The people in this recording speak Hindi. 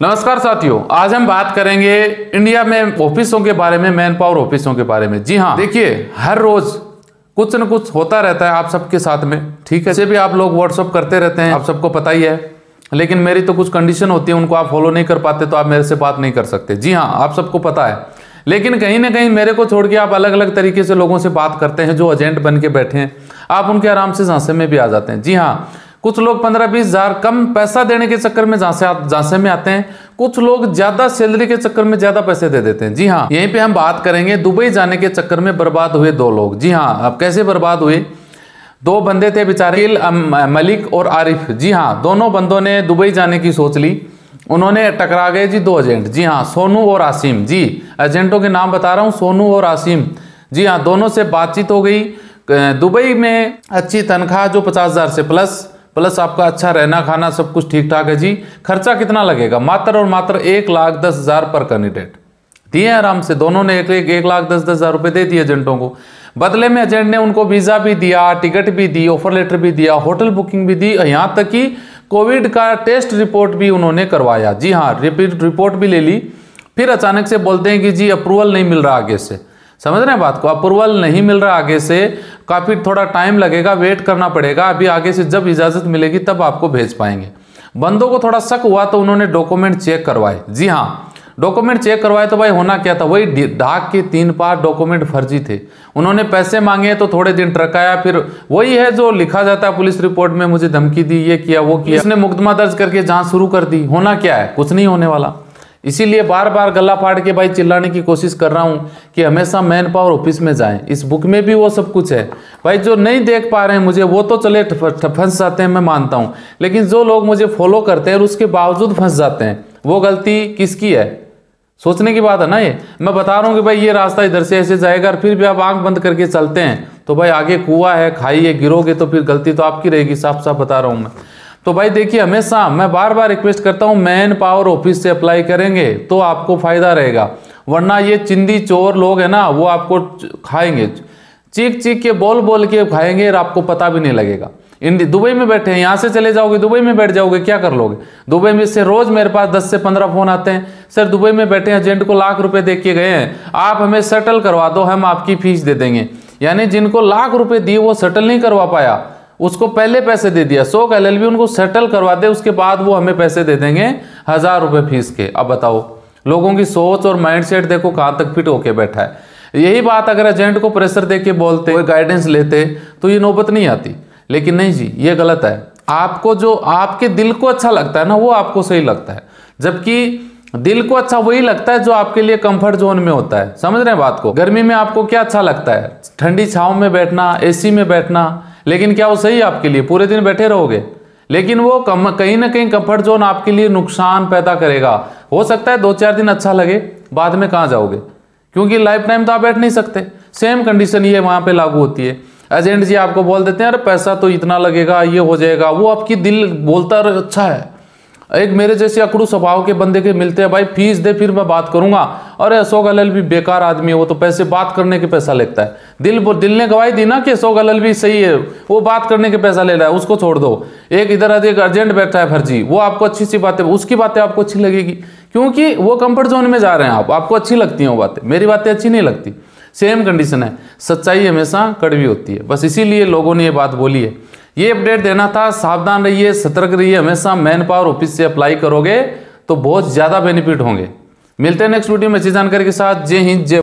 नमस्कार साथियों, आज हम बात करेंगे इंडिया में ऑफिसों के बारे में, मैन पावर ऑफिसों के बारे में। जी हाँ, देखिए हर रोज कुछ न कुछ होता रहता है आप सबके साथ में, ठीक है। ऐसे भी आप लोग व्हाट्सअप करते रहते हैं, आप सबको पता ही है। लेकिन मेरी तो कुछ कंडीशन होती है, उनको आप फॉलो नहीं कर पाते तो आप मेरे से बात नहीं कर सकते। जी हाँ, आप सबको पता है। लेकिन कहीं ना कहीं मेरे को छोड़ के आप अलग अलग तरीके से लोगों से बात करते हैं, जो एजेंट बन के बैठे हैं। आप उनके आराम से झांसे में भी आ जाते हैं। जी हाँ, कुछ लोग 15-20 हजार कम पैसा देने के चक्कर में झांसे में आते हैं, कुछ लोग ज्यादा सैलरी के चक्कर में ज्यादा पैसे दे देते हैं। जी हाँ, यहीं पे हम बात करेंगे दुबई जाने के चक्कर में बर्बाद हुए 2 लोग। जी हाँ, अब कैसे बर्बाद हुए? 2 बंदे थे बेचारे, मलिक और आरिफ। जी हाँ, दोनों बंदों ने दुबई जाने की सोच ली। उन्होंने टकरा गए जी 2 एजेंट। जी हाँ, सोनू और आसिम। जी, एजेंटों के नाम बता रहा हूँ, सोनू और आसिम। जी हाँ, दोनों से बातचीत हो गई। दुबई में अच्छी तनख्वाह, जो 50,000 से प्लस आपका अच्छा रहना खाना सब कुछ ठीक ठाक है। जी, खर्चा कितना लगेगा? मात्र और मात्र 1,10,000 पर कैंडिडेट दिए आराम से। दोनों ने 1,10,000 रुपए दे दिए एजेंटों को। बदले में एजेंट ने उनको वीजा भी दिया, टिकट भी दी, ऑफर लेटर भी दिया, होटल बुकिंग भी दी, यहाँ तक कि कोविड का टेस्ट रिपोर्ट भी उन्होंने करवाया। जी हाँ, रिपोर्ट भी ले ली। फिर अचानक से बोलते हैं कि जी अप्रूवल नहीं मिल रहा आगे से। समझ रहे हैं बात को? अप्रूवल नहीं मिल रहा आगे से, काफी थोड़ा टाइम लगेगा, वेट करना पड़ेगा। अभी आगे से जब इजाजत मिलेगी तब आपको भेज पाएंगे। बंदों को थोड़ा शक हुआ तो उन्होंने डॉक्यूमेंट चेक करवाए। जी हाँ, डॉक्यूमेंट चेक करवाए तो भाई होना क्या था, वही डाक के 3 पार डॉक्यूमेंट फर्जी थे। उन्होंने पैसे मांगे तो थोड़े दिन ट्रकाया, फिर वही है जो लिखा जाता है पुलिस रिपोर्ट में, मुझे धमकी दी, ये किया वो किया। इसने मुकदमा दर्ज करके जांच शुरू कर दी। होना क्या है? कुछ नहीं होने वाला। इसीलिए बार बार गला फाड़ के भाई चिल्लाने की कोशिश कर रहा हूं कि हमेशा मैन पावर ऑफिस में जाएं। इस बुक में भी वो सब कुछ है भाई। जो नहीं देख पा रहे हैं मुझे, वो तो चले फंस जाते हैं, मैं मानता हूं। लेकिन जो लोग मुझे फॉलो करते हैं और उसके बावजूद फंस जाते हैं, वो गलती किसकी है? सोचने की बात है ना। ये मैं बता रहा हूँ कि भाई ये रास्ता इधर से ऐसे जाएगा, और फिर भी आप आंख बंद करके चलते हैं तो भाई आगे कुआं है, खाई है, गिरोगे तो फिर गलती तो आपकी रहेगी। साफ साफ बता रहा हूँ मैं। तो भाई देखिए, हमेशा मैं बार बार रिक्वेस्ट करता हूं, मैन पावर ऑफिस से अप्लाई करेंगे तो आपको फायदा रहेगा। वरना ये चिंदी चोर लोग है ना, वो आपको खाएंगे, चीख चीख के बोल बोल के खाएंगे और आपको पता भी नहीं लगेगा। दुबई में बैठे हैं, यहाँ से चले जाओगे दुबई में बैठ जाओगे, क्या कर लोगे? दुबई में से रोज मेरे पास 10 से 15 फोन आते हैं, सर दुबई में बैठे हैं, एजेंट को लाख रुपए दे के गए हैं, आप हमें सेटल करवा दो, हम आपकी फीस दे देंगे। यानी जिनको लाख रुपए दिए वो सेटल नहीं करवा पाया, उसको पहले पैसे दे दिया। 100 का LLB उनको सेटल करवा दे, उसके बाद वो हमें पैसे दे देंगे 1000 रुपए फीस के। अब बताओ, लोगों की सोच और माइंडसेट देखो कहाँ तक फिट होके बैठा है। यही बात अगर एजेंट को प्रेशर दे के बोलते, कोई गाइडेंस लेते तो ये नौबत नहीं आती। लेकिन नहीं जी, ये गलत है। आपको जो आपके दिल को अच्छा लगता है ना, वो आपको सही लगता है। जबकि दिल को अच्छा वही लगता है जो आपके लिए कंफर्ट जोन में होता है। समझ रहे हैं बात को? गर्मी में आपको क्या अच्छा लगता है? ठंडी छांव में बैठना, AC में बैठना। लेकिन क्या वो सही है आपके लिए? पूरे दिन बैठे रहोगे, लेकिन वो कहीं ना कहीं कंफर्ट जोन आपके लिए नुकसान पैदा करेगा। हो सकता है 2-4 दिन अच्छा लगे, बाद में कहाँ जाओगे? क्योंकि लाइफ टाइम तो आप बैठ नहीं सकते। सेम कंडीशन ये वहां पे लागू होती है। एजेंट जी आपको बोल देते हैं अरे पैसा तो इतना लगेगा, ये हो जाएगा, वो आपकी दिल बोलता है अच्छा है। एक मेरे जैसे अकड़ू स्वभाव के बंदे के मिलते हैं, भाई फीस दे फिर मैं बात करूंगा। अरे 100 का LLB बेकार आदमी है, वो तो पैसे बात करने के पैसा लेता है। दिल ने गवाही दी ना कि 100 का LLB सही है, वो बात करने के पैसा ले रहा है, उसको छोड़ दो। एक इधर एक अर्जेंट बैठा है फर्जी, वो आपको अच्छी सी बातें, उसकी बातें आपको अच्छी लगेगी क्योंकि वो कंफर्ट जोन में जा रहे हैं। आपको अच्छी लगती हैं वो बातें, मेरी बातें अच्छी नहीं लगती। सेम कंडीशन है। सच्चाई हमेशा कड़वी होती है, बस इसीलिए लोगों ने ये बात बोली है। ये अपडेट देना था। सावधान रहिए, सतर्क रहिए। हमेशा मैन पावर ऑफिस से अप्लाई करोगे तो बहुत ज्यादा बेनिफिट होंगे। मिलते हैं नेक्स्ट वीडियो में अच्छी जानकारी के साथ। जय हिंद, जय